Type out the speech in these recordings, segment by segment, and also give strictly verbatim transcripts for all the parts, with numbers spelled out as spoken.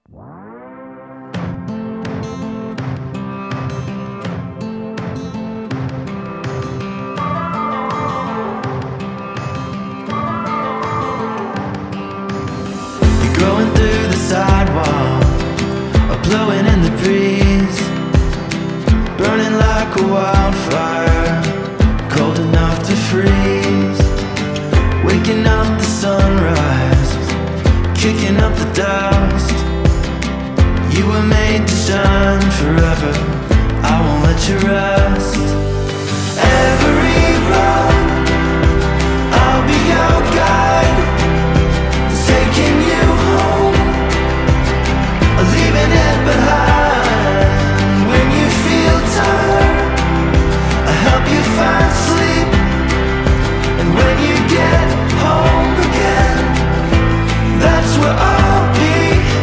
Growing through the sidewalk, or blowing in the breeze, burning like a wildfire, cold enough to freeze. Waking up the sunrise, kicking up the dust. You were made to shine forever, I won't let you rest. Every road, I'll be your guide, taking you home, leaving it behind. When you feel tired, I help you find sleep. And when you get home again, that's where I'll be.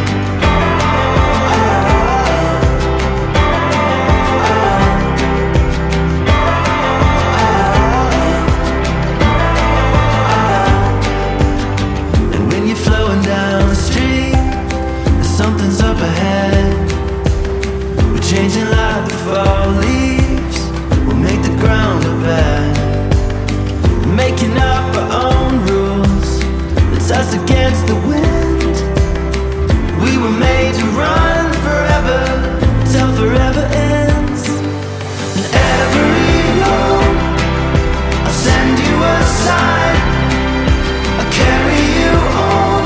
And when you're flowing down the street, something's up ahead. We're changing like the fall leaves, we'll make the ground a bed. Making up our own rules, that's us against the wind. We were made to run forever, till forever ends. And every road, I'll send you a sign, I'll carry you home,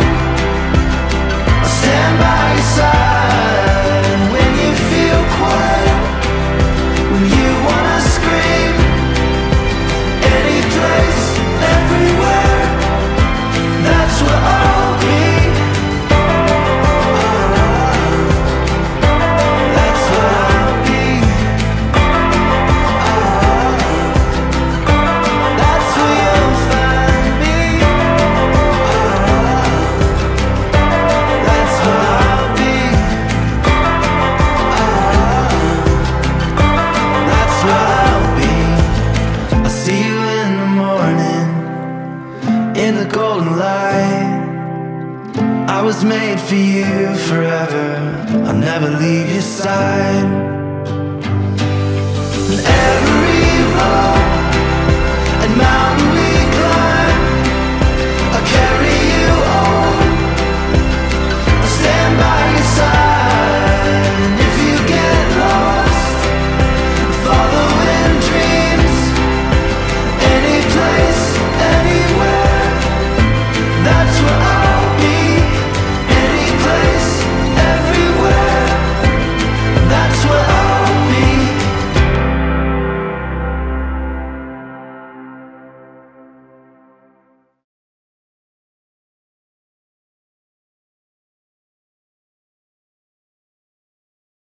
stand by your side. When you feel quiet, when you wanna scream, any place, everywhere, that's where I'll be. That's where I'll be. That's where you'll find me. That's where I'll be. That's where I'll be. I'll see you in the morning, in the golden light. I was made for you forever, I'll never leave your side. And every road and mountain